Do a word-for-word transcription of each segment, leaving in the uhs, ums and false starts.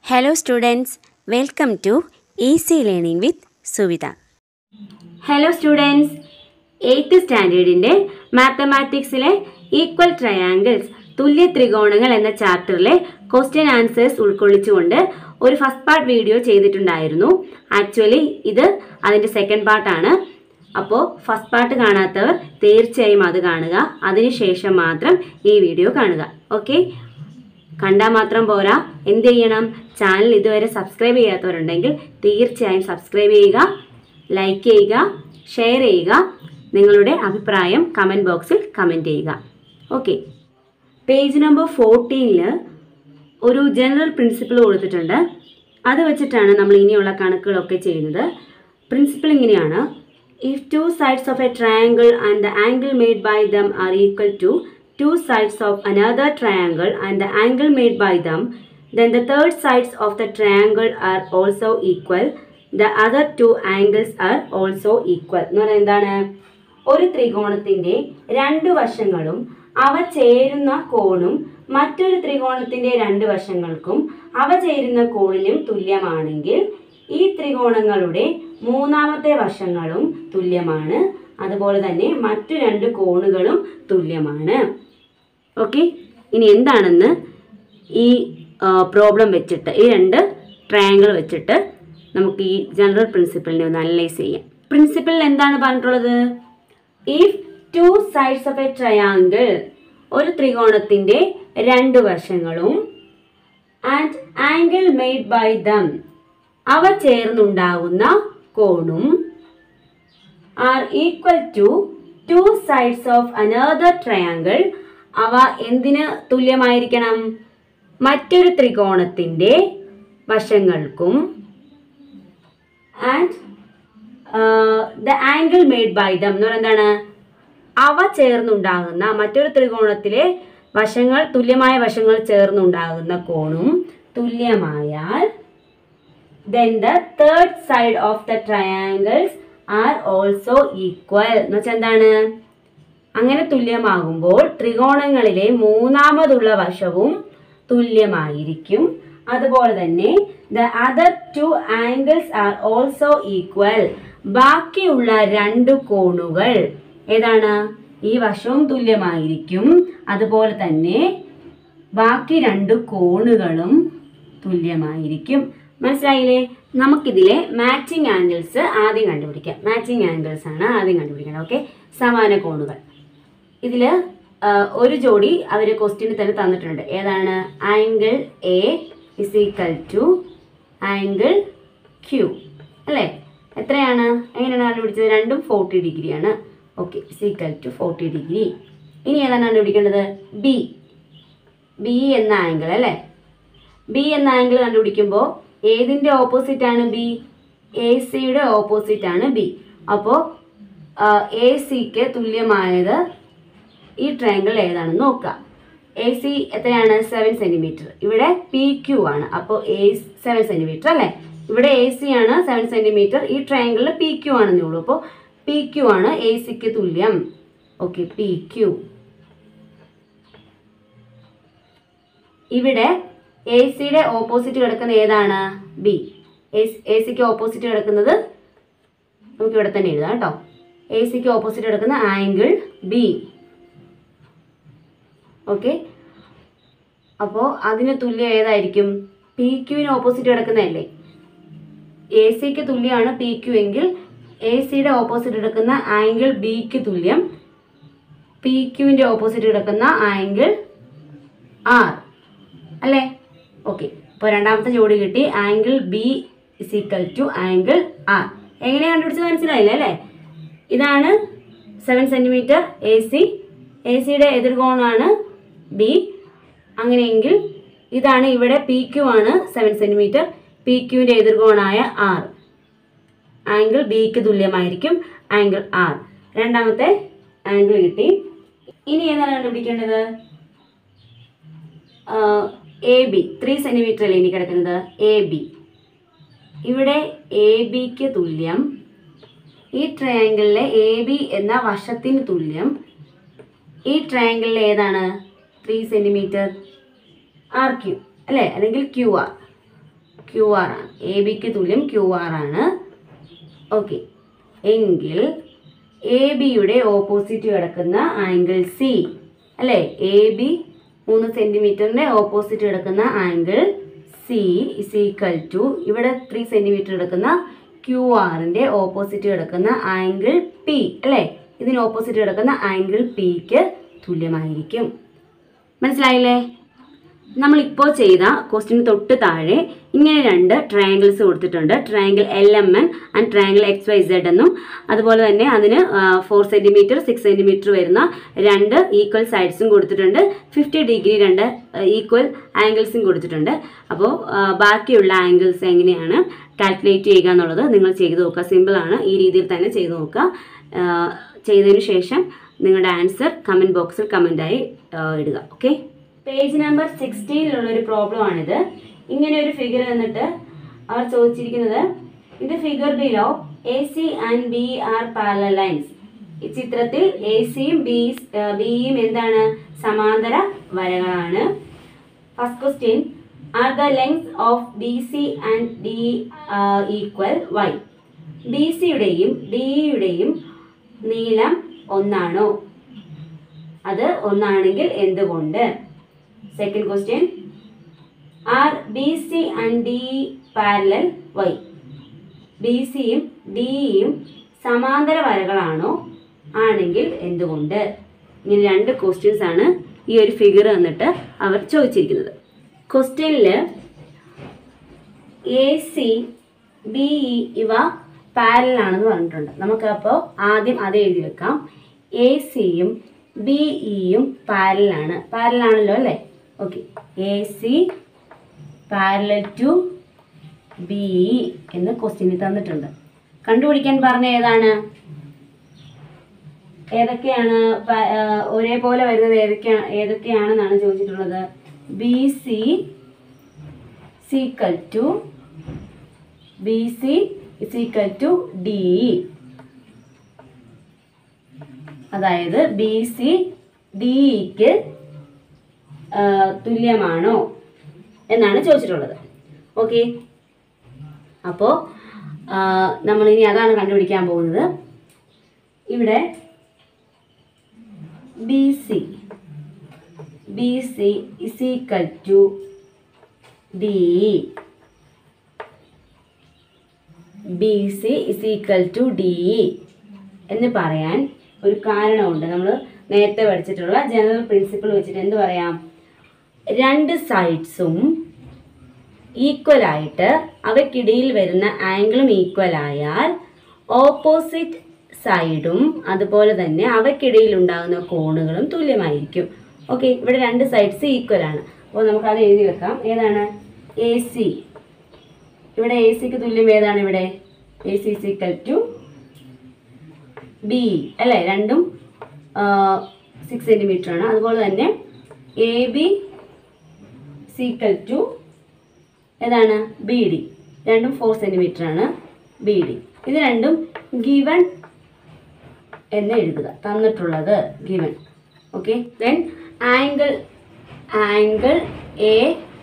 Hello students, welcome to Easy Learning with Suvita. Hello students, eighth standard inde Mathematics le Equal Triangles തുല്യ ത്രികോണങ്ങൾ എന്ന ചാപ്റ്ററിലെ question answers ഉൾക്കൊള്ളിച്ചുകൊണ്ട് ഒരു first part video ചെയ്തിട്ടുണ്ടായിരുന്നു. Actually ഇത് അതിന്റെ second പാർട്ടാണ്. അപ്പോൾ ഫസ്റ്റ് പാർട്ട് കാണാത്തവർ തീർച്ചയായും അത് കാണുക, അതിനുശേഷം മാത്രം ഈ വീഡിയോ കാണുക. ഓക്കെ, കണ്ടാൽ മാത്രം പോരാ, എന്ത് ചെയ്യണം? ചാനൽ ഇതുവരെ സബ്സ്ക്രൈബ് ചെയ്യാത്തവരുണ്ടെങ്കിൽ തീർച്ചയായും സബ്സ്ക്രൈബ് ചെയ്യുക, ലൈക്ക് ചെയ്യുക, ഷെയർ ചെയ്യുക, നിങ്ങളുടെ അഭിപ്രായം കമൻറ്റ് ബോക്സിൽ കമൻറ്റ് ചെയ്യുക. ഓക്കെ, പേജ് നമ്പർ ഫോർട്ടീനിൽ ഒരു ജനറൽ പ്രിൻസിപ്പിൾ കൊടുത്തിട്ടുണ്ട്. അത് വെച്ചിട്ടാണ് നമ്മൾ ഇനിയുള്ള കണക്കുകളൊക്കെ ചെയ്യുന്നത്. പ്രിൻസിപ്പിൾ ഇങ്ങനെയാണ്: if two sides of a triangle and the angle made by them are equal to two sides of another triangle and the angle made by them, then the third sides of the triangle are also equal. The other two angles are also equal. എന്ന് പറഞ്ഞാൽ എന്താണ്? ഒരു ത്രികോണത്തിന്റെ രണ്ട് വശങ്ങളും അവ ചേരുന്ന കോണും മറ്റൊരു ത്രികോണത്തിന്റെ രണ്ട് വശങ്ങൾക്കും അവ ചേരുന്ന കോണിനും തുല്യമാണെങ്കിൽ ഈ ത്രികോണങ്ങളുടെ മൂന്നാമത്തെ വശങ്ങളും തുല്യമാണ്, അതുപോലെ തന്നെ മറ്റു രണ്ട് കോണുകളും തുല്യമാണ്. ഓക്കെ, ഇനി എന്താണെന്ന് ഈ പ്രോബ്ലം വെച്ചിട്ട്, ഈ രണ്ട് ട്രയാങ്കിൾ വെച്ചിട്ട് നമുക്ക് ഈ ജനറൽ പ്രിൻസിപ്പിളിനെ ഒന്ന് അനലൈസ് ചെയ്യാം. പ്രിൻസിപ്പിളിൽ എന്താണ് പറഞ്ഞിട്ടുള്ളത്? If two sides of a triangle, ഒരു ത്രികോണത്തിന്റെ രണ്ട് വശങ്ങളും, and angle made by them, അവ ചേർന്നുണ്ടാകുന്ന കോണും, are equal to two sides of another triangle, അവ എന്തിന് തുല്യമായിരിക്കണം? മറ്റൊരു ത്രികോണത്തിന്റെ വശങ്ങൾക്കും, and the angle made by them എന്ന് പറഞ്ഞാൽ എന്താണ്? അവ ചേർന്നുണ്ടാകുന്ന മറ്റൊരു ത്രികോണത്തിലെ വശങ്ങൾ, തുല്യമായ വശങ്ങൾ ചേർന്നുണ്ടാകുന്ന കോണും തുല്യമായാൽ then the third side of the triangles are also equal. എന്ന് വെച്ചാൽ എന്താണ്? അങ്ങനെ തുല്യമാകുമ്പോൾ ത്രികോണങ്ങളിലെ മൂന്നാമതുള്ള വശവും തുല്യമായിരിക്കും. അതുപോലെ തന്നെ the other two angles are also equal. ബാക്കിയുള്ള രണ്ട് കോണുകൾ ഏതാണ്? ഈ വശവും തുല്യമായിരിക്കും, അതുപോലെ തന്നെ ബാക്കി രണ്ട് കോണുകളും തുല്യമായിരിക്കും. മനസ്സിലായില്ലേ? നമുക്കിതിലെ മാച്ചിങ് ആംഗിൾസ് ആദ്യം കണ്ടുപിടിക്കാം. മാച്ചിങ് ആംഗിൾസ് ആണ് ആദ്യം കണ്ടുപിടിക്കണം. ഓക്കെ, സമാന കോണുകൾ. ഇതിൽ ഒരു ജോഡി അവർ ക്വസ്റ്റ്യന് തന്നെ തന്നിട്ടുണ്ട്. ഏതാണ്? Angle A is equal to angle Q അല്ലേ? എത്രയാണ്? എങ്ങനെയാണ് കണ്ടുപിടിച്ചത്? രണ്ടും ഫോർട്ടി ഡിഗ്രിയാണ്. Okay, is equal to forty degree. ഇനി ഏതാണ് കണ്ടുപിടിക്കേണ്ടത്? ബി. ബി എന്ന ആംഗിൾ അല്ലേ? ബി എന്ന ആംഗിൾ കണ്ടുപിടിക്കുമ്പോൾ ഏതിൻ്റെ ഓപ്പോസിറ്റ് ആണ് ബി? എ സിയുടെ ഓപ്പോസിറ്റ് ആണ് ബി. അപ്പോൾ എ സിക്ക് തുല്യമായത് ഈ ട്രയാങ്കിൾ ഏതാണെന്ന് നോക്കുക. എ സി എത്രയാണ്? Seven centimetre. ഇവിടെ പി ക്യൂ ആണ്, അപ്പോൾ എ സെവൻ സെൻറ്റിമീറ്റർ അല്ലേ? ഇവിടെ എ സി ആണ് സെവൻ സെൻറ്റിമീറ്റർ, ഈ ട്രയാങ്കിളിൽ പി ക്യൂ ആണെന്നേ ഉള്ളൂ. അപ്പോൾ പി ക്യൂ ആണ് എ സിക്ക് തുല്യം. Okay, P Q. ഇവിടെ എ സിയുടെ ഓപ്പോസിറ്റ് കിടക്കുന്ന ഏതാണ്? ബി. എ സിക്ക് ഓപ്പോസിറ്റ് കിടക്കുന്നത് നമുക്ക് ഇവിടെ തന്നെ എഴുതാം കേട്ടോ. എ സിക്ക് ഓപ്പോസിറ്റ് കിടക്കുന്ന ആംഗിൾ ബി. ഓക്കെ, അപ്പോൾ അതിന് തുല്യം ഏതായിരിക്കും? പി ക്യൂവിന് ഓപ്പോസിറ്റ് കിടക്കുന്നതല്ലേ? എ സിക്ക് തുല്യമാണ് പി ക്യൂ എങ്കിൽ എ സിയുടെ ഓപ്പോസിറ്റ് കിടക്കുന്ന ആംഗിൾ ബിക്ക് തുല്യം പി ക്യൂവിൻ്റെ ഓപ്പോസിറ്റ് കിടക്കുന്ന ആംഗിൾ ആർ അല്ലേ? ഓക്കെ, അപ്പോൾ രണ്ടാമത്തെ ജോഡി കിട്ടി. Angle B is equal to angle R. എങ്ങനെയാണ് കണ്ടുപിടിച്ചത് മനസ്സിലായില്ല അല്ലേ? ഇതാണ് seven centimetre A C, A സിയുടെ എതിർകോണാണ് ബി. അങ്ങനെയെങ്കിൽ ഇതാണ് ഇവിടെ പി ക്യൂ ആണ് സെവൻ സെൻറ്റിമീറ്റർ, പി ക്യൂവിൻ്റെ എതിർകോണായ ആർ. ആംഗിൾ ബിക്ക് തുല്യമായിരിക്കും ആംഗിൾ ആർ. രണ്ടാമത്തെ ആംഗിൾ കിട്ടി. ഇനി ഏതാണ് കണ്ടുപിടിക്കേണ്ടത്? A B. ത്രീ സെൻറ്റിമീറ്റർ അല്ലേ ഇനി കിടക്കുന്നത്? A B. ഇവിടെ എ ബിക്ക് തുല്യം, ഈ ട്രയാങ്കിളിലെ എ ബി എന്ന വശത്തിന് തുല്യം ഈ ട്രയാങ്കിളിലെ ഏതാണ്? ത്രീ സെൻറ്റിമീറ്റർ ആർ ക്യൂ അല്ലേ, അല്ലെങ്കിൽ ക്യൂ ആർ. ക്യു ആർ ആണ്. എ ബിക്ക് തുല്യം ക്യു ആർ ആണ്. ഓക്കെ, എങ്കിൽ എ ബിയുടെ ഓപ്പോസിറ്റ് കിടക്കുന്ന ആംഗിൾ സി അല്ലേ, എ ബി മൂന്ന് സെൻറ്റിമീറ്ററിൻ്റെ ഓപ്പോസിറ്റ് കിടക്കുന്ന angle C is equal to ഇവിടെ ത്രീ സെൻറ്റിമീറ്റർ കിടക്കുന്ന ക്യു ആറിൻ്റെ ഓപ്പോസിറ്റ് കിടക്കുന്ന ആംഗിൾ പി അല്ലേ, ഇതിന് ഓപ്പോസിറ്റ് കിടക്കുന്ന ആംഗിൾ പിക്ക് തുല്യമായിരിക്കും. മനസ്സിലായില്ലേ? നമ്മളിപ്പോൾ ചെയ്ത ക്വസ്റ്റിന് തൊട്ട് താഴെ ഇങ്ങനെ രണ്ട് ട്രയാങ്കിൾസ് കൊടുത്തിട്ടുണ്ട്. Triangle L M N and triangle X Y Z എന്നും അതുപോലെ തന്നെ അതിന് ഫോർ സെൻറ്റിമീറ്റർ സിക്സ് സെൻറ്റിമീറ്റർ വരുന്ന രണ്ട് ഈക്വൽ സൈഡ്സും കൊടുത്തിട്ടുണ്ട്. ഫിഫ്റ്റി ഡിഗ്രി രണ്ട് ഈക്വൽ ആംഗിൾസും കൊടുത്തിട്ടുണ്ട്. അപ്പോൾ ബാക്കിയുള്ള ആംഗിൾസ് എങ്ങനെയാണ് കാൽക്കുലേറ്റ് ചെയ്യുക എന്നുള്ളത് നിങ്ങൾ ചെയ്ത് നോക്കുക. സിമ്പിളാണ്, ഈ രീതിയിൽ തന്നെ ചെയ്ത് നോക്കുക. ചെയ്തതിന് ശേഷം നിങ്ങളുടെ ആൻസർ കമൻറ്റ് ബോക്സിൽ കമൻറ്റായി ഇടുക. ഓക്കെ, പേജ് നമ്പർ സിക്സ്റ്റീനിലുള്ളൊരു പ്രോബ്ലം ആണിത്. ഇങ്ങനെ ഒരു ഫിഗർ തന്നിട്ട് അവർ ചോദിച്ചിരിക്കുന്നത് ഇത് figure below A C and B are parallel lines. ഈ ചിത്രത്തിൽ എ സിയും ബി ബിയും എന്താണ്, സമാന്തര വരകളാണ്. First question, are the length of B C and D equal why. B സിയുടെയും ഡിയുടെയും നീളം ഒന്നാണോ? അത് ഒന്നാണെങ്കിൽ എന്തുകൊണ്ട്? Second question, are B C and D parallel why. B സിയും ഡിയും സമാന്തര വരകളാണോ? ആണെങ്കിൽ എന്തുകൊണ്ട്? ഇങ്ങനെ രണ്ട് ക്വസ്റ്റ്യൻസ് ആണ് ഈ ഒരു ഫിഗർ തന്നിട്ട് അവർ ചോദിച്ചിരിക്കുന്നത്. ക്വസ്റ്റ്യനിൽ എ സി ബി ഇ ഇവ പാരലൽ ആണെന്ന് പറഞ്ഞിട്ടുണ്ട്. നമുക്ക് അപ്പോൾ ആദ്യം അത് എഴുതി വെക്കാം. എ സിയും ബി ഇയും പാരലലാണ്. പാരലാണല്ലോ അല്ലേ? Okay, A C parallel to B E എന്ന് ക്വസ്റ്റ്യനിൽ തന്നിട്ടുണ്ട്. കണ്ടുപിടിക്കാൻ പറഞ്ഞ ഏതാണ്, ഏതൊക്കെയാണ് ഒരേപോലെ വരുന്നത്, ഏതൊക്കെയാണ് ഏതൊക്കെയാണെന്നാണ് ചോദിച്ചിട്ടുള്ളത്. B C equal to B C is equal to D, അതായത് ബി സി ഡിക്ക് തുല്യമാണോ എന്നാണ് ചോദിച്ചിട്ടുള്ളത്. ഓക്കെ, അപ്പോൾ നമ്മളിനി അതാണ് കണ്ടുപിടിക്കാൻ പോകുന്നത്. ഇവിടെ B C B C is equal to D, B C is equal to D എന്ന് പറയാൻ ഒരു കാരണമുണ്ട്. നമ്മൾ നേരത്തെ പഠിച്ചിട്ടുള്ള ജനറൽ പ്രിൻസിപ്പിൾ വെച്ചിട്ട് എന്ത് പറയാം, രണ്ട് സൈഡ്സും ഈക്വൽ ആയിട്ട് അവയ്ക്കിടയിൽ വരുന്ന ആംഗിളും ഈക്വൽ ആയാൽ ഓപ്പോസിറ്റ് സൈഡും അതുപോലെ തന്നെ അവയ്ക്കിടയിൽ ഉണ്ടാകുന്ന കോണുകളും തുല്യമായിരിക്കും. ഓക്കെ, ഇവിടെ രണ്ട് സൈഡ്സ് ഈക്വൽ ആണ്. അപ്പോൾ നമുക്കത് എഴുതി വെക്കാം. ഏതാണ്? A C. ഇവിടെ എ സിക്ക് തുല്യം ഏതാണ്? ഇവിടെ A C is equal to B അല്ലേ, രണ്ടും സിക്സ് സെൻറ്റിമീറ്റർ ആണ്. അതുപോലെ തന്നെ എ ബി ഈക്വൽ ടു ഏതാണ്? ബി ഡി, രണ്ടും ഫോർ സെൻറ്റിമീറ്റർ ആണ്. ബി ഡി ഇത് രണ്ടും ഗിവൺ എന്ന് എഴുതുക, തന്നിട്ടുള്ളത് given. Okay, then angle angle A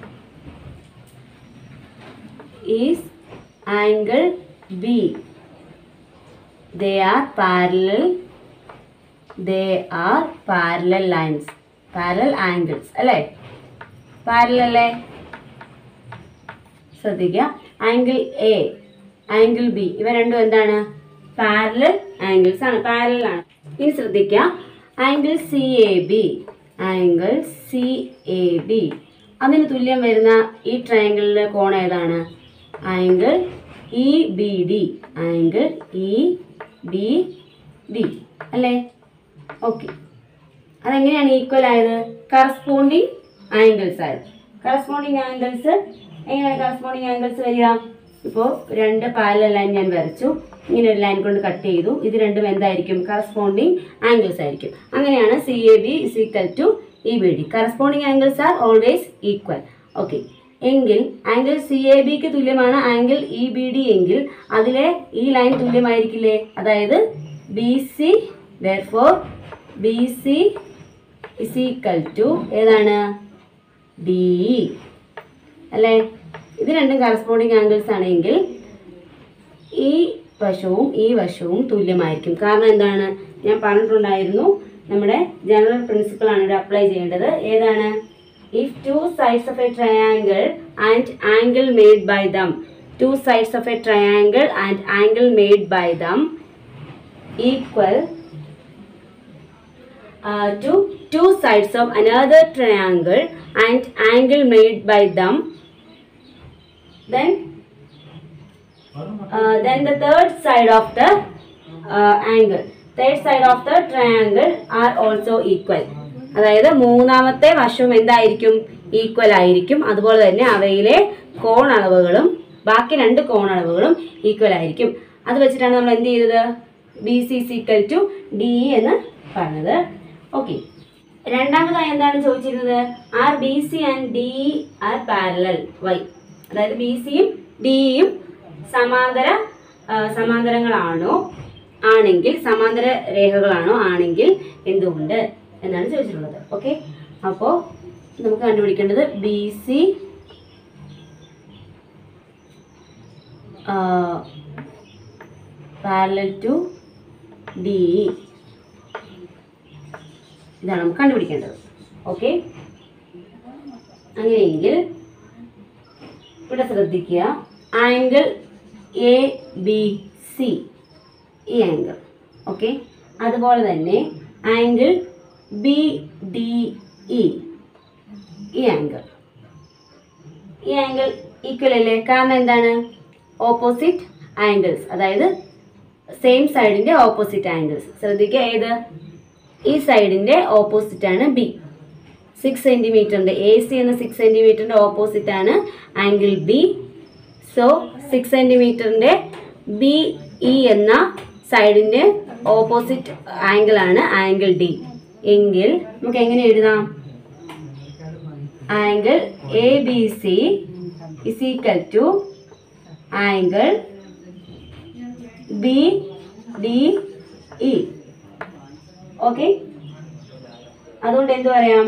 is angle B. they are parallel they are parallel lines, parallel angles അല്ലേ? പാരലൽ അല്ലേ? ശ്രദ്ധിക്കുക, ആംഗിൾ എ ആംഗിൾ ബി ഇവ രണ്ടും എന്താണ്? പാരലൽ ആംഗിൾസ് ആണ്, പാരലൽ ആണ്. ഇനി ശ്രദ്ധിക്കുക, angle C A B angle C A B അതിന് തുല്യം വരുന്ന ഈ ട്രയാങ്കിളിലെ കോൺ ഏതാണ്? Angle E B D, angle E B D അല്ലേ? ഓക്കെ, അതെങ്ങനെയാണ് ഈക്വൽ ആയത്? കറസ്പോണ്ടിങ് ആംഗിൾസ് ആയത്. കറസ്പോണ്ടിങ് ആംഗിൾസ് എങ്ങനെയാണ് കറസ്പോണ്ടിങ് ആംഗിൾസ് വരിക? ഇപ്പോൾ രണ്ട് പാരലൽ ലൈൻ ഞാൻ വരച്ചു, ഇങ്ങനെ ഒരു ലൈൻ കൊണ്ട് കട്ട് ചെയ്തു. ഇത് രണ്ടും എന്തായിരിക്കും? കറസ്പോണ്ടിങ് ആംഗിൾസ് ആയിരിക്കും. അങ്ങനെയാണ് C A B is equal to E B D. Corresponding angles are always equal. Okay, എങ്കിൽ ആംഗിൾ സി എ ബിക്ക് തുല്യമാണ് ആംഗിൾ ഇ ബി ഡി എങ്കിൽ അതിലെ ഈ ലൈൻ തുല്യമായിരിക്കില്ലേ? അതായത് B C, therefore B C is equal to ഏതാണ്? D അല്ലേ? ഇത് രണ്ടും കറസ്പോണ്ടിങ് ആംഗിൾസ് ആണെങ്കിൽ ഈ വശവും ഈ വശവും തുല്യമായിരിക്കും. കാരണം എന്താണ്, ഞാൻ പറഞ്ഞിട്ടുണ്ടായിരുന്നു നമ്മുടെ ജനറൽ പ്രിൻസിപ്പിൾ ആണ് ഇവിടെ അപ്ലൈ ചെയ്യേണ്ടത്. ഏതാണ്? If two sides of a triangle and angle made by them two sides of a triangle and angle made by them equal to two sides of another triangle and angle made by them, then uh, then the third side of the uh, angle third side of the triangle are also equal. അതായത് മൂന്നാമത്തെ വശവും എന്തായിരിക്കും? Equal ആയിരിക്കും. അതുപോലെ തന്നെ അവയിലെ കോണളവുകളും ബാക്കി രണ്ട് കോണളവുകളും ഈക്വൽ ആയിരിക്കും. അത് വെച്ചിട്ടാണ് നമ്മൾ എന്ത് ചെയ്തത്? B C is equal to D എന്ന് പറഞ്ഞത്. ഓക്കെ, രണ്ടാമതായി എന്താണ് ചോദിച്ചിരുന്നത്? Are B C and D are parallel why. അതായത് ബി സിയും ഡിയും സമാന്തര സമാന്തരങ്ങളാണോ ആണെങ്കിൽ സമാന്തര രേഖകളാണോ ആണെങ്കിൽ എന്തുകൊണ്ട് എന്നാണ് ചോദിച്ചിട്ടുള്ളത്. ഓക്കെ, അപ്പോൾ നമുക്ക് കണ്ടുപിടിക്കേണ്ടത് B C parallel to D, ഇതാണ് നമുക്ക് കണ്ടുപിടിക്കേണ്ടത്. ഓക്കെ, അങ്ങനെയെങ്കിൽ ഇവിടെ ശ്രദ്ധിക്കുക, ആംഗിൾ എ ബി സി ഈ ആംഗിൾ. ഓക്കെ, അതുപോലെ തന്നെ ആംഗിൾ ബി ഡി ഇ ഈ ആംഗിൾ ഈ ആംഗിൾ ഈക്വൽ അല്ലേ? കാരണം എന്താണ്? ഓപ്പോസിറ്റ് ആംഗിൾസ്, അതായത് സെയിം സൈഡിൻ്റെ ഓപ്പോസിറ്റ് ആംഗിൾസ്. ശ്രദ്ധിക്കുക, ഏത്? ഈ സൈഡിൻ്റെ ഓപ്പോസിറ്റ് ആണ് ബി. സിക്സ് സെൻറ്റിമീറ്ററിൻ്റെ എ സി എന്ന സിക്സ് സെൻറ്റിമീറ്ററിൻ്റെ ഓപ്പോസിറ്റ് ആണ് ആംഗിൾ ബി. സോ സിക്സ് സെൻറ്റിമീറ്ററിൻ്റെ ബി ഇ എന്ന സൈഡിൻ്റെ ഓപ്പോസിറ്റ് ആംഗിൾ ആണ് ആംഗിൾ ഡി. എങ്കിൽ നമുക്ക് എങ്ങനെ എഴുതാം? Angle A B C is equal to angle B D E. Okay, അതുകൊണ്ട് എന്ത് പറയാം?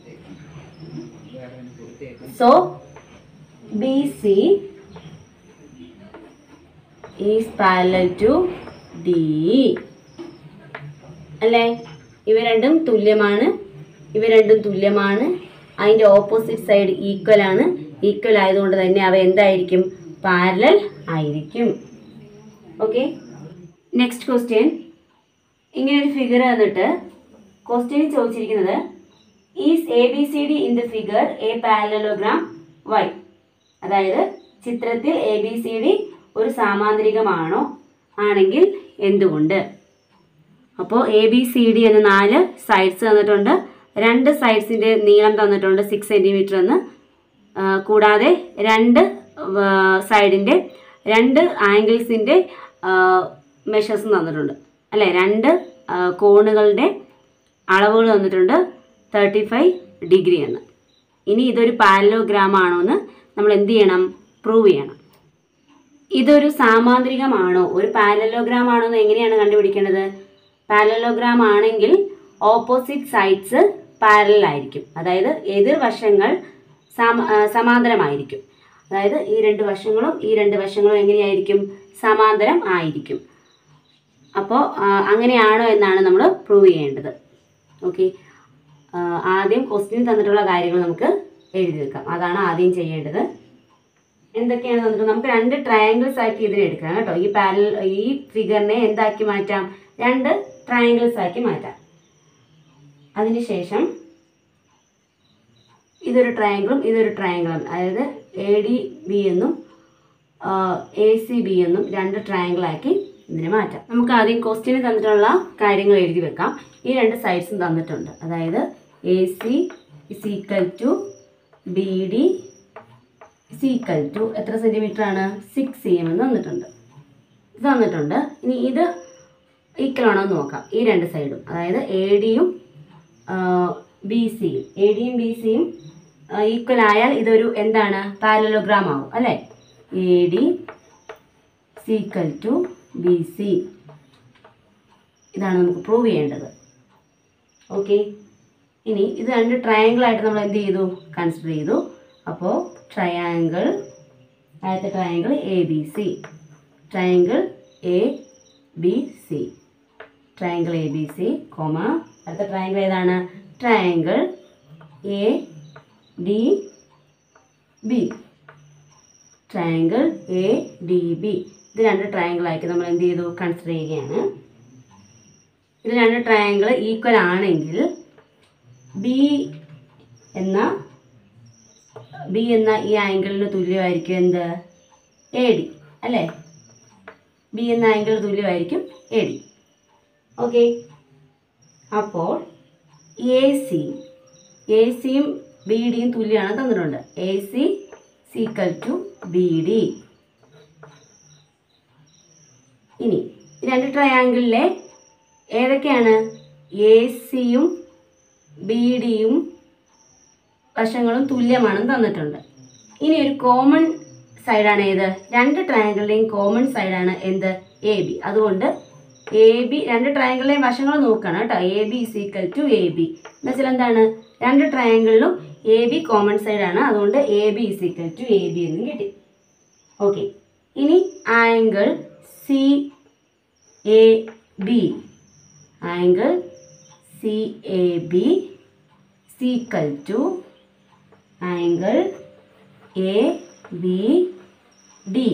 So B C is parallel to D അല്ലേ? ഇവ രണ്ടും തുല്യമാണ്, ഇവ രണ്ടും തുല്യമാണ്. അതിൻ്റെ ഓപ്പോസിറ്റ് സൈഡ് ഈക്വൽ ആണ്. ഈക്വൽ ആയതുകൊണ്ട് തന്നെ അവ എന്തായിരിക്കും? പാരലൽ ആയിരിക്കും. Okay, next question. ഇങ്ങനെ ഒരു ഫിഗർ തന്നിട്ട് ക്വസ്റ്റ്യനിൽ ചോദിച്ചിരിക്കുന്നത് is A B C D in the figure a parallelogram why. അതായത് ചിത്രത്തിൽ എ ബി സി ഡി ഒരു സാമാന്തരികമാണോ? ആണെങ്കിൽ എന്തുകൊണ്ട്? അപ്പോൾ എ ബി സി ഡി എന്ന നാല് സൈഡ്സ് തന്നിട്ടുണ്ട്. രണ്ട് സൈഡ്സിൻ്റെ നീളം തന്നിട്ടുണ്ട് സിക്സ് സെൻറ്റിമീറ്റർ എന്ന്. കൂടാതെ രണ്ട് സൈഡിൻ്റെ രണ്ട് ആംഗിൾസിൻ്റെ മെഷേഴ്സും തന്നിട്ടുണ്ട് അല്ലേ? രണ്ട് കോണുകളുടെ അളവുകൾ തന്നിട്ടുണ്ട്, തേർട്ടി ഫൈവ് ഡിഗ്രി എന്ന്. ഇനി ഇതൊരു പാരലോഗ്രാം ആണോ എന്ന് നമ്മൾ എന്ത് ചെയ്യണം? പ്രൂവ് ചെയ്യണം. ഇതൊരു സാമാന്തരികമാണോ, ഒരു പാരലോഗ്രാം ആണോ എന്ന് എങ്ങനെയാണ് കണ്ടുപിടിക്കേണ്ടത്? പാരലോഗ്രാം ആണെങ്കിൽ ഓപ്പോസിറ്റ് സൈഡ്സ് പാരലൽ ആയിരിക്കും. അതായത് എതിർവശങ്ങൾ സമാന്തരമായിരിക്കും. അതായത് ഈ രണ്ട് വശങ്ങളും ഈ രണ്ട് വശങ്ങളും എങ്ങനെയായിരിക്കും? സമാന്തരം ആയിരിക്കും. അപ്പോൾ അങ്ങനെയാണോ എന്നാണ് നമ്മൾ പ്രൂവ് ചെയ്യേണ്ടത്. ഓക്കെ, ആദ്യം ക്വസ്റ്റ്യൻ തന്നിട്ടുള്ള കാര്യങ്ങൾ നമുക്ക് എഴുതി വെക്കാം. അതാണ് ആദ്യം ചെയ്യേണ്ടത്. എന്തൊക്കെയാണ് തന്നിട്ട് നമുക്ക് രണ്ട് ട്രയാങ്കിൾസ് ആക്കി ഇതിനെ എടുക്കാം കേട്ടോ. ഈ പാരൽ ഈ ഫിഗറിനെ എന്താക്കി മാറ്റാം? രണ്ട് ട്രയാങ്കിൾസ് ആക്കി മാറ്റാം. അതിനുശേഷം ഇതൊരു ട്രയാങ്കിളും ഇതൊരു ട്രയാങ്കിളും, അതായത് എ ഡി ബി എന്നും എ സി ബി എന്നും രണ്ട് ട്രയാങ്കിളാക്കി ഇതിനെ മാറ്റാം. നമുക്ക് ആദ്യം ക്വസ്റ്റ്യന് തന്നിട്ടുള്ള കാര്യങ്ങൾ എഴുതി വെക്കാം. ഈ രണ്ട് സൈഡ്സും തന്നിട്ടുണ്ട്. അതായത് A C is equal to B D is equal to എത്ര സെൻറ്റിമീറ്റർ ആണ്? സിക്സ് സി എം എന്ന് തന്നിട്ടുണ്ട്. ഇത് തന്നിട്ടുണ്ട്. ഇനി ഇത് ഈക്വൽ ആണോ എന്ന് നോക്കാം. ഈ രണ്ട് സൈഡും, അതായത് എ ഡിയും ബി സിയും എ ഡിയും ബി സിയും ഈക്വൽ ആയാൽ ഇതൊരു എന്താണ്? പാരലോഗ്രാം ആവും അല്ലേ? A D equal to B C. ഇതാണ് നമുക്ക് പ്രൂവ് ചെയ്യേണ്ടത്. ഓക്കെ, ഇനി ഇത് രണ്ട് ട്രയാങ്കിൾ ആയിട്ട് നമ്മൾ എന്ത് ചെയ്തു? കൺസിഡർ ചെയ്തു. അപ്പോൾ ട്രയാങ്കിൾ അടുത്ത triangle A B C, triangle A B C, triangle A B C, comma അടുത്ത ട്രയാങ്കിൾ ഏതാണ്? Triangle A D B, triangle A D B. ഇത് രണ്ട് ട്രയാങ്കിൾ ആയിട്ട് നമ്മൾ എന്ത് ചെയ്തു? കൺസിഡർ ചെയ്യുകയാണ്. ഇത് രണ്ട് ട്രയാങ്കിൾ ഈക്വൽ ആണെങ്കിൽ ബി എന്ന ബി എന്ന ഈ ആംഗിളിന് തുല്യമായിരിക്കും എന്ത്? എ ഡി അല്ലേ? ബി എന്ന ആംഗിളിന് തുല്യമായിരിക്കും എ ഡി. ഓക്കെ, അപ്പോൾ എ സി എ സിയും ബി ഡിയും തുല്യമാണ് തന്നിട്ടുണ്ട്. A C equal to B D. ഇനി രണ്ട് ട്രയാങ്കിളിലെ ഏതൊക്കെയാണ്? എ സിയും ബി ഡിയും വശങ്ങളും തുല്യമാണെന്ന് തന്നിട്ടുണ്ട്. ഇനി ഒരു കോമൺ സൈഡാണ് ഏത്? രണ്ട് ട്രയാങ്കിളിലെയും കോമൺ സൈഡാണ് എന്ത്? A B. അതുകൊണ്ട് എ ബി രണ്ട് ട്രയാങ്കിളിലെയും വശങ്ങൾ നോക്കണം കേട്ടോ. A B is equal to A B എന്ന് വെച്ചാൽ എന്താണ്? രണ്ട് ട്രയാങ്കിളിലും എ ബി കോമൺ സൈഡാണ്. അതുകൊണ്ട് A B is equal to A B എന്നും കിട്ടി. ഓക്കെ, ഇനി angle C A B, angle C A B equal to angle A B D.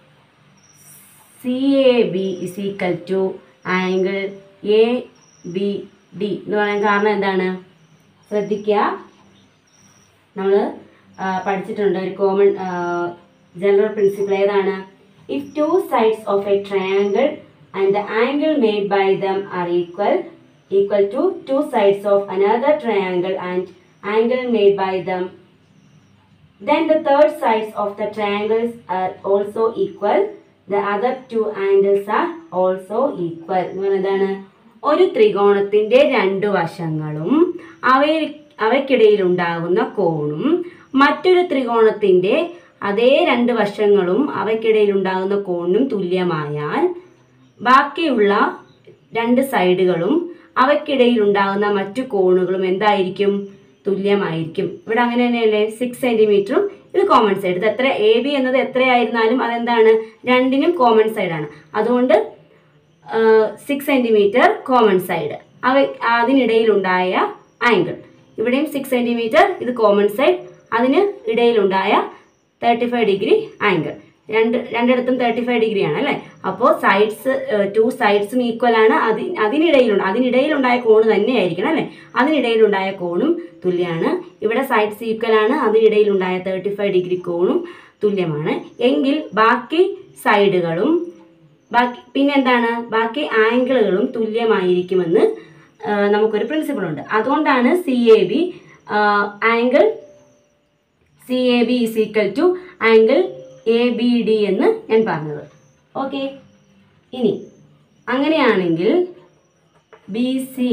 C A B is equal to angle A B D എന്ന് പറയാൻ കാരണം എന്താണ്? ശ്രദ്ധിക്കുക, നമ്മൾ പഠിച്ചിട്ടുണ്ട് ഒരു കോമൺ ജനറൽ പ്രിൻസിപ്പിൾ ഏതാണ്? If two sides of a triangle and the angle made by them are equal equal to two sides of another triangle and angle made by them, then the third sides of the triangles are also equal, the other two angles are also equal. എന്താണ്? ഒരു ത്രികോണത്തിന്റെ രണ്ട് വശങ്ങളും അവയിൽ അവയ്ക്കിടയിൽ ഉണ്ടാകുന്ന കോണും മറ്റൊരു ത്രികോണത്തിന്റെ അതേ രണ്ട് വശങ്ങളും അവയ്ക്കിടയിൽ ഉണ്ടാകുന്ന കോണും തുല്യമായാൽ ബാക്കിയുള്ള രണ്ട് സൈഡുകളും അവയ്ക്കിടയിൽ ഉണ്ടാകുന്ന മറ്റു കോണുകളും എന്തായിരിക്കും? തുല്യമായിരിക്കും. ഇവിടെ അങ്ങനെ തന്നെയല്ലേ? സിക്സ് സെന്റിമീറ്ററും ഇത് കോമൺ സൈഡ്. ഇത് എത്ര എ ബി എന്നത് എത്രയായിരുന്നാലും അതെന്താണ്? രണ്ടിനും കോമൺ സൈഡാണ്. അതുകൊണ്ട് സിക്സ് സെന്റിമീറ്റർ കോമൺ സൈഡ്, അവ അതിനിടയിലുണ്ടായ ആംഗിൾ. ഇവിടെയും സിക്സ് സെന്റിമീറ്റർ, ഇത് കോമൺ സൈഡ്, അതിന് ഇടയിലുണ്ടായ തേർട്ടി ഫൈവ് ഡിഗ്രി ആംഗിൾ. രണ്ട് രണ്ടിടത്തും തേർട്ടി ഫൈവ് ഡിഗ്രി ആണ് അല്ലേ? അപ്പോൾ സൈഡ്സ് ടു സൈഡ്സും ഈക്വൽ ആണ്. അതി അതിനിടയിലുണ്ട് അതിനിടയിലുണ്ടായ കോണ് തന്നെ ആയിരിക്കണം അല്ലേ? അതിനിടയിലുണ്ടായ കോണും തുല്യമാണ്. ഇവിടെ സൈഡ്സ് ഈക്വൽ ആണ്, അതിനിടയിലുണ്ടായ തേർട്ടി ഫൈവ് ഡിഗ്രി കോണും തുല്യമാണ്. എങ്കിൽ ബാക്കി സൈഡുകളും ബാക്കി പിന്നെന്താണ്? ബാക്കി ആംഗിളുകളും തുല്യമായിരിക്കുമെന്ന് നമുക്കൊരു പ്രിൻസിപ്പിൾ ഉണ്ട്. അതുകൊണ്ടാണ് C A B angle C A B is equal to angle A B D എന്ന് ഞാൻ പറഞ്ഞത്. ഓക്കെ, ഇനി അങ്ങനെയാണെങ്കിൽ ബി സി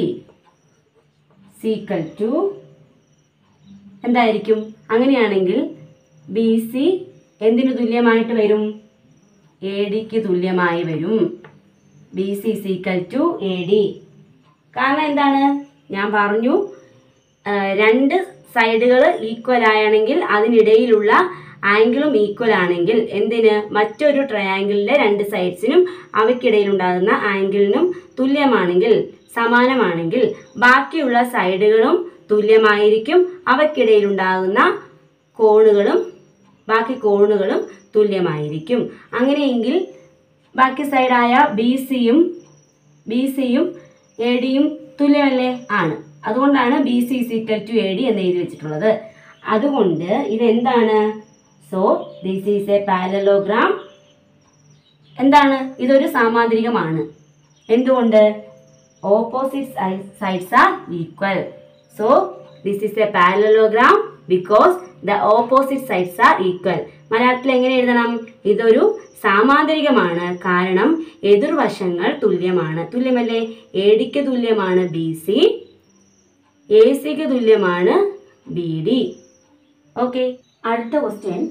ഈക്വൽ ടു എന്തായിരിക്കും? അങ്ങനെയാണെങ്കിൽ ബി സി എന്തിനു തുല്യമായിട്ട് വരും? എ ഡിക്ക് തുല്യമായി വരും. B C equal to A D. കാരണം എന്താണ്? ഞാൻ പറഞ്ഞു, രണ്ട് സൈഡുകൾ ഈക്വൽ ആണെങ്കിൽ അതിനിടയിലുള്ള ആംഗിളും ഈക്വൽ ആണെങ്കിൽ എന്തിന്? മറ്റൊരു ട്രയാങ്കിളിലെ രണ്ട് സൈഡ്സിനും അവയ്ക്കിടയിൽ ഉണ്ടാകുന്ന ആംഗിളിനും തുല്യമാണെങ്കിൽ, സമാനമാണെങ്കിൽ ബാക്കിയുള്ള സൈഡുകളും തുല്യമായിരിക്കും. അവയ്ക്കിടയിൽ ഉണ്ടാകുന്ന കോണുകളും ബാക്കി കോണുകളും തുല്യമായിരിക്കും. അങ്ങനെയെങ്കിൽ ബാക്കി സൈഡായ ബി സിയും ബി സിയും എ ഡിയും തുല്യമല്ലേ? ആണ്. അതുകൊണ്ടാണ് B C equal to A D എന്ന് എഴുതി വെച്ചിട്ടുള്ളത്. അതുകൊണ്ട് ഇതെന്താണ്? So this is a parallelogram. എന്താണ്? ഇതൊരു സാമാന്തരികമാണ്. എന്തുകൊണ്ട്? Opposite sides are equal. So this is a parallelogram because the opposite sides are equal. മലയാളത്തിൽ എങ്ങനെ എഴുതണം? ഇതൊരു സാമാന്തരികമാണ്, കാരണം എതിർവശങ്ങൾ തുല്യമാണ്. തുല്യമല്ലേ? എ ഡിക്ക് തുല്യമാണ് ബി സി, എ സിക്ക് തുല്യമാണ് ബി ഡി. ഓക്കെ, അടുത്ത question.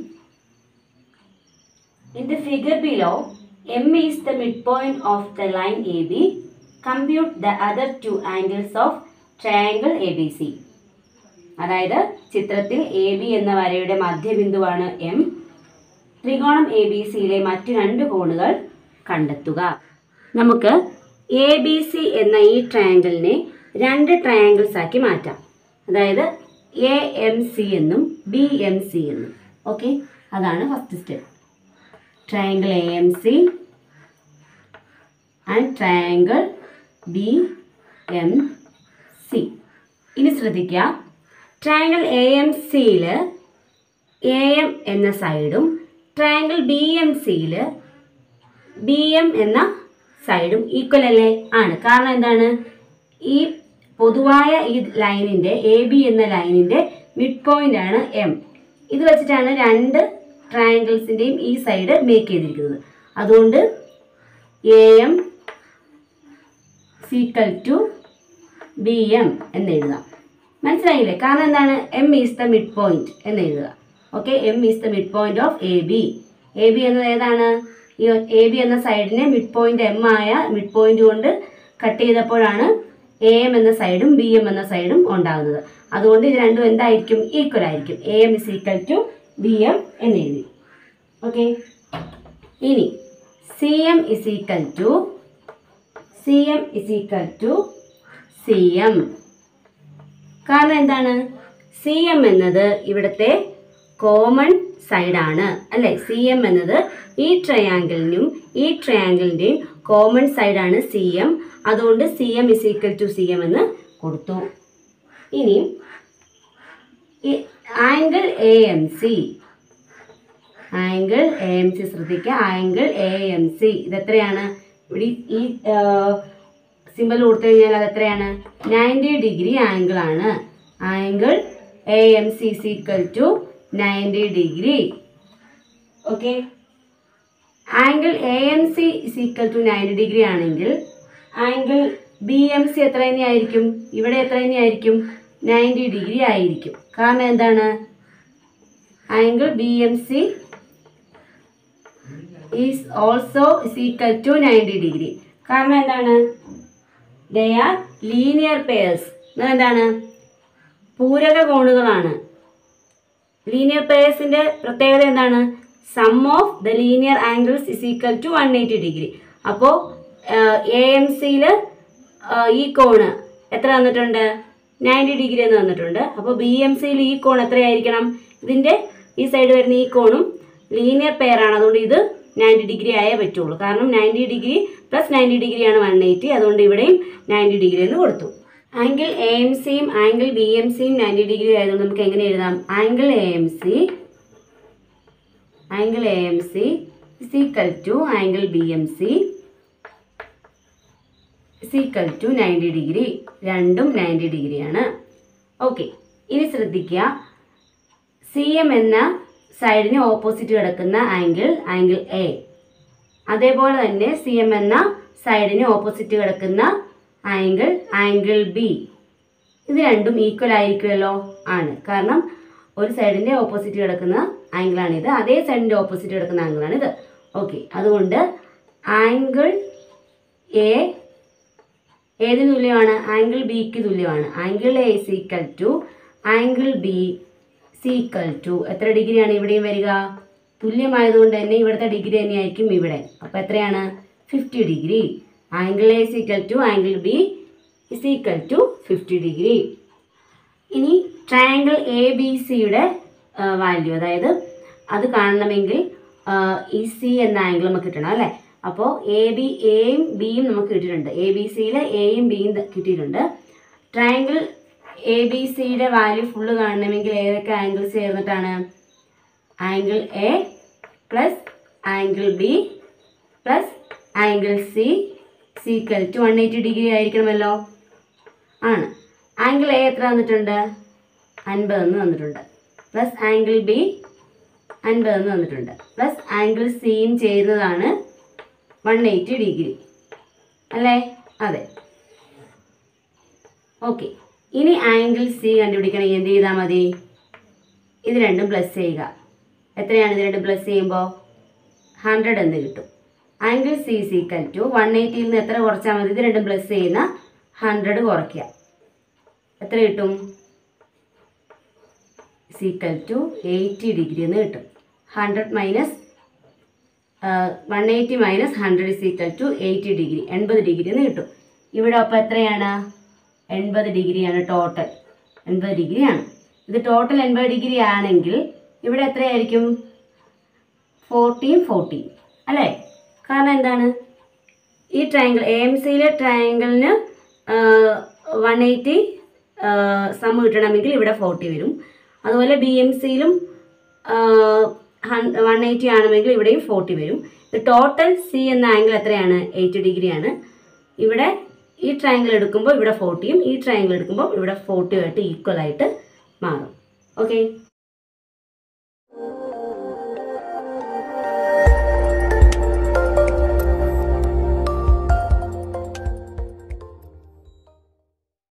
In the figure below, M is the midpoint of the line A B. Compute the other two angles of triangle A B C. അതായത് ചിത്രത്തിൽ A B എന്ന വരയുടെ മധ്യബിന്ദുവാണ് M. ത്രികോണം A B സിയിലെ മറ്റു രണ്ട് കോണുകൾ കണ്ടെത്തുക. നമുക്ക് എ ബി സി എന്ന ഈ ട്രയാങ്കിളിനെ രണ്ട് ട്രയാങ്കിൾസ് ആക്കി മാറ്റാം. അതായത് എ എം സി എന്നും ബി എം സി എന്നും. ഓക്കെ, അതാണ് first step. Triangle A M C and triangle B M C. ഇനി ശ്രദ്ധിക്കുക, ട്രയാങ്കിൾ എ എം സിയിൽ എ എം എന്ന സൈഡും ട്രയാങ്കിൾ ബി എം സിയിൽ ബി എം എന്ന സൈഡും ഈക്വൽ അല്ലേ? ആണ്. കാരണം എന്താണ്? ഈ പൊതുവായ ഈ ലൈനിൻ്റെ എ ബി എന്ന ലൈനിൻ്റെ മിഡ് പോയിന്റ് ആണ് എം. ഇത് വെച്ചിട്ടാണ് രണ്ട് ട്രയാങ്കിൾസിൻ്റെയും ഈ സൈഡ് മേക്ക് ചെയ്തിരിക്കുന്നത്. അതുകൊണ്ട് A M equal to B M എന്ന് എഴുതാം. മനസ്സിലായില്ലേ? കാരണം എന്താണ്? M is the mid point എന്ന് എഴുതുക. Okay, M is the mid point of A B. A B എന്നത് ഏതാണ്? ഈ എ ബി എന്ന സൈഡിനെ മിഡ് പോയിന്റ് എം ആയ മിഡ് പോയിന്റ് കൊണ്ട് കട്ട് ചെയ്തപ്പോഴാണ് എ എം എന്ന സൈഡും ബി എം എന്ന സൈഡും ഉണ്ടാകുന്നത്. അതുകൊണ്ട് ഇത് രണ്ടും എന്തായിരിക്കും? ഈക്വൽ ആയിരിക്കും. A M is equal to B M എന്ന് എഴുതി. ഓക്കെ, ഇനി C M is equal to C M is equal to C M. കാരണം എന്താണ്? സി എം എന്നത് ഇവിടുത്തെ കോമൺ സൈഡാണ് അല്ലേ? സി എം എന്നത് ഈ ട്രയാങ്കിളിനും ഈ ട്രയാങ്കിളിൻ്റെയും കോമൺ സൈഡാണ് സി എം. അതുകൊണ്ട് C M is equal to C M എന്ന് കൊടുത്തു. ഇനി angle A M C angle A M C ശ്രദ്ധിക്കുക. ആംഗിൾ എ എം സി ഇതെത്രയാണ്? ഇവിടെ ഈ സിമ്പിൾ കൊടുത്തു കഴിഞ്ഞാൽ അത് എത്രയാണ്? നയൻറ്റി ഡിഗ്രി ആംഗിൾ ആണ്. Angle A M C is equal to ninety degree. Okay, angle A M C is equal to ninety degree ആണെങ്കിൽ ആംഗിൾ ബി എം സി എത്ര തന്നെയായിരിക്കും? ഇവിടെ എത്ര തന്നെയായിരിക്കും? നയൻറ്റി ഡിഗ്രി ആയിരിക്കും. കാരണം എന്താണ്? Angle B M C is also is equal to ninety degree. കാരണം എന്താണ്? They are linear pairs. എന്താണ്? പൂരക കോണുകളാണ്. ലീനിയർ പെയർസിന്റെ പ്രത്യേകത എന്താണ്? Sum of the linear angles is equal to one eighty degree. അപ്പോൾ എ എം സിയിൽ ഈ കോണ് എത്ര തന്നിട്ടുണ്ട്? നയൻറ്റി ഡിഗ്രി എന്ന് തന്നിട്ടുണ്ട്. അപ്പോൾ ബി എം സിയിൽ ഈ കോൺ എത്രയായിരിക്കണം? ഇതിൻ്റെ ഈ സൈഡ് വരുന്ന ഈ കോണും ലീനിയർ പെയർ ആണ്. അതുകൊണ്ട് ഇത് നയൻറ്റി ഡിഗ്രി ആയേ പറ്റുള്ളൂ. കാരണം നയൻറ്റി ഡിഗ്രി പ്ലസ് നയൻറ്റി ഡിഗ്രിയാണ് വൺ എയ്റ്റി. അതുകൊണ്ട് ഇവിടെയും നയൻറ്റി ഡിഗ്രി എന്ന് കൊടുത്തു. ആംഗിൾ എ എം സിയും ആംഗിൾ ബി എം സിയും നയൻറ്റി ഡിഗ്രി ആയതുകൊണ്ട് നമുക്ക് എങ്ങനെ എഴുതാം? Angle A M C angle A M C is equal to angle B M C is equal to ninety degree. രണ്ടും നയൻറ്റി ഡിഗ്രിയാണ്. ഓക്കെ, ഇനി ശ്രദ്ധിക്കുക, സി എം എന്ന സൈഡിന് ഓപ്പോസിറ്റ് കിടക്കുന്ന ആംഗിൾ ആംഗിൾ എ, അതേപോലെ തന്നെ സി എം എന്ന സൈഡിന് ഓപ്പോസിറ്റ് കിടക്കുന്ന ആംഗിൾ ആംഗിൾ ബി. ഇത് രണ്ടും ഈക്വൽ ആയിരിക്കുമല്ലോ? ആണ്. കാരണം ഒരു സൈഡിൻ്റെ ഓപ്പോസിറ്റ് കിടക്കുന്ന ആംഗിളാണിത്, അതേ സൈഡിൻ്റെ ഓപ്പോസിറ്റ് കിടക്കുന്ന ആംഗിളാണിത്. ഓക്കെ, അതുകൊണ്ട് ആംഗിൾ എ ഏതിന് തുല്യമാണ്? ആംഗിൾ ബിക്ക് തുല്യമാണ്. Angle A is equal to angle B equal to എത്ര ഡിഗ്രിയാണ് ഇവിടെയും വരിക? തുല്യമായതുകൊണ്ട് തന്നെ ഇവിടുത്തെ ഡിഗ്രി തന്നെയായിരിക്കും ഇവിടെ. അപ്പോൾ എത്രയാണ്? Fifty degree. Angle A is equal to angle B is equal to fifty degree. ഇനി ട്രയാങ്കിൾ എ ബി സിയുടെ വാല്യൂ, അതായത് അത് കാണണമെങ്കിൽ ഈ സി എന്ന ആംഗിൾ നമുക്ക് കിട്ടണം അല്ലേ? അപ്പോൾ എ ബി എയും ബിയും നമുക്ക് കിട്ടിയിട്ടുണ്ട്. എ ബി സിയിൽ എയും ബിയും കിട്ടിയിട്ടുണ്ട്. ട്രയാങ്കിൾ എ ബി സിയുടെ വാല്യൂ ഫുള്ള് കാണണമെങ്കിൽ ഏതൊക്കെ ആംഗിൾസ് ചേർന്നിട്ടാണ്? Angle A plus angle B plus angle C equal to one eighty degree ആയിരിക്കണമല്ലോ? ആണ്. ആംഗിൾ എ എത്ര തന്നിട്ടുണ്ട്? അൻപത് എന്ന് തന്നിട്ടുണ്ട്. പ്ലസ് ആംഗിൾ ബി അൻപത് എന്ന് തന്നിട്ടുണ്ട്. പ്ലസ് ആംഗിൾ സിയും ചേരുന്നതാണ് വൺ എയ്റ്റി ഡിഗ്രി അല്ലേ? അതെ. ഓക്കെ, ഇനി ആംഗിൾ സി കണ്ടുപിടിക്കണമെങ്കിൽ എന്ത് ചെയ്താൽ മതി? ഇത് രണ്ടും പ്ലസ് ചെയ്യുക. എത്രയാണ് ഇത് രണ്ടും പ്ലസ് ചെയ്യുമ്പോൾ? ഹൺഡ്രഡ് എന്ന് കിട്ടും. Angle C is equal to one എയ്റ്റിയിൽ നിന്ന് എത്ര കുറച്ചാൽ മതി? ഇത് രണ്ടും പ്ലസ് ചെയ്യുന്ന ഹൺഡ്രഡ് കുറയ്ക്കുക. എത്ര കിട്ടും? ഈക്വൽ ടു എയ്റ്റി ഡിഗ്രി എന്ന് കിട്ടും. Hundred minus one eighty minus hundred is equal to eighty degree, എൺപത് ഡിഗ്രി എന്ന് കിട്ടും. ഇവിടെ അപ്പോൾ എത്രയാണ്? എൺപത് ഡിഗ്രിയാണ് ടോട്ടൽ, എൺപത് ഡിഗ്രിയാണ്. ഇത് ടോട്ടൽ എൺപത് ഡിഗ്രി ആണെങ്കിൽ ഇവിടെ എത്രയായിരിക്കും? ഫോർട്ടിയും ഫോർട്ടിയും അല്ലേ? കാരണം എന്താണ്? ഈ ട്രയാങ്കിൾ എ എം സിയിലെ ട്രയാങ്കിളിന് വൺ എയ്റ്റി സം കിട്ടണമെങ്കിൽ ഇവിടെ ഫോർട്ടി വരും. അതുപോലെ ബി എം സിയിലും വൺ എയ്റ്റി ആണെങ്കിൽ ഇവിടെയും ഫോർട്ടി വരും. ടോട്ടൽ സി എന്ന ആംഗിൾ എത്രയാണ്? എയ്റ്റി ഡിഗ്രിയാണ്. ഇവിടെ ഈ ട്രയാങ്കിൾ എടുക്കുമ്പോൾ ഇവിടെ ഫോർട്ടിയും ഈ ട്രയാങ്കിൾ എടുക്കുമ്പോൾ ഇവിടെ ഫോർട്ടിയും ആയിട്ട് ഈക്വൽ ആയിട്ട് മാറും. ഓക്കെ.